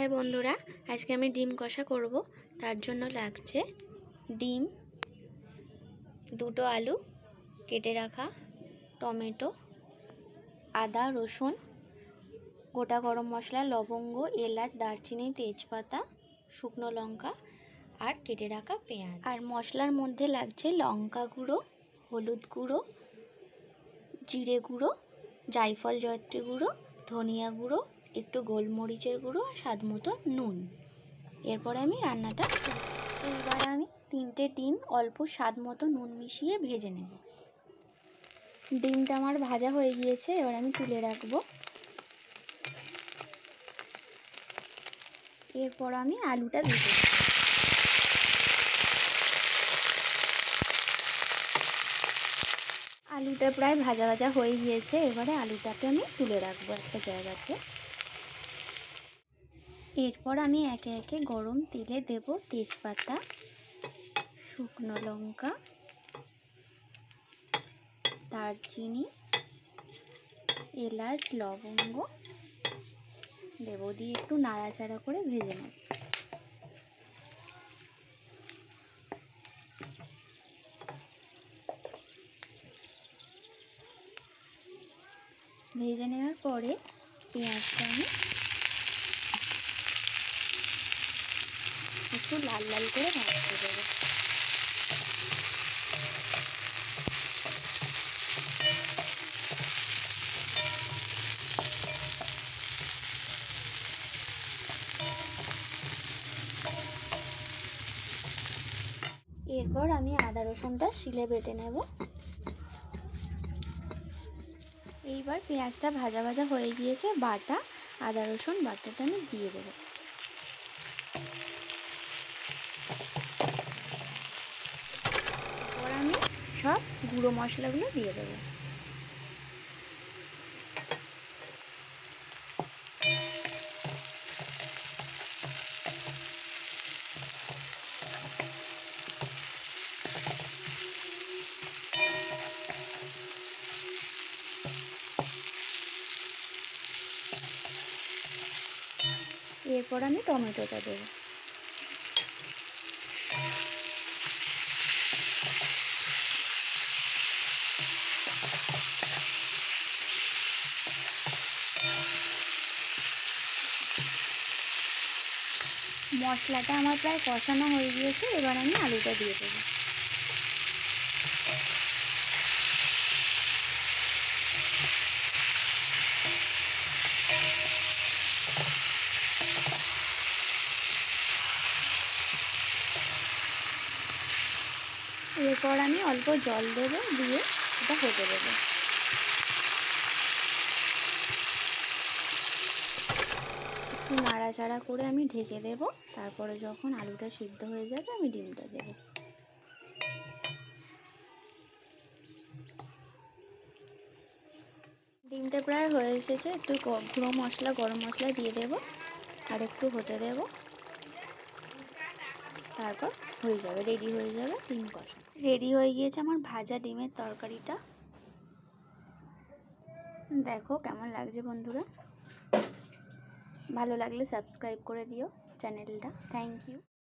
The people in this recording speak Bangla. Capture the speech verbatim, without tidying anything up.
हाय बंधुरा आज के आमी डिम कषा करब तार जोन्नो लागछे डिम दुटो आलू केटे राखा टमेटो आदा रसुन गोटा गरम मशला लवंग एलाच दारचिनी तेजपाता शुकनो लंका और केटे राखा पेঁয়াজ और मशलार मध्य लागछे लंका गुड़ो हलुद गुड़ो जिरे गुड़ो जायफल जयत्री गुड़ो धनिया गुड़ो एकटू गोलमरिचेर गुड़ो और स्वाद मतो नुन। एरपर आमी रान्नाटा एबार आमी तीनटे डिम अल्प स्वाद मतो नुन मिशिए भेजे नेब। डिमटा आमार भाजा हये गियेछे एबार आमी तुले राखबो। एरपर आमी आलुटा भेजे आलुटा प्राय भाजा भाजा हये गियेछे एबारे आलुटाके आमी तुले राखबो एकटा जायगाते। एरपर आमी एके एके गरम तेले देब तेजपाता शुकनो लंका दारचिनी एलाच लवंग देब दिए एकटू नाड़ाचाड़ा करे भेजे नेब। भेजे नेওয়ার পরে পেঁয়াজটা আমি একটু লাল লাল করে ভাজতে দেব। এরপর আমি আদা রসুনটা শিলে বেটে নেব। এইবার পেঁয়াজটা ভাজা ভাজা হয়ে গিয়েছে বাটা আদা রসুন বাটাটা আমি দিয়ে দেব। এরপর আমি সব গুঁড়ো মশলাগুলো দিয়ে দেব। এরপর আমি টমেটোটা দেব। মশলাটা আমার প্রায় কষানো হয়ে গিয়েছে এবার আমি আলুটা দিয়ে দেব। এরপর আমি অল্প জল দেব দিয়ে এটা হতে দেব। একটু নাড়াচাড়া করে আমি ঢেকে দেব তারপরে যখন আলুটা সিদ্ধ হয়ে যাবে আমি ডিমটা দেব। ডিমটা প্রায় হয়ে এসেছে একটু গুঁড়ো মশলা গরম মশলা দিয়ে দেব আর একটু হতে দেব তারপর হয়ে যাবে রেডি হয়ে যাবে ডিম কষা। রেডি হয়ে গিয়েছে আমার ভাজা ডিমের তরকারিটা। দেখো কেমন লাগছে বন্ধুরা, ভালো লাগলে সাবস্ক্রাইব করে দিও চ্যানেলটা। Thank you.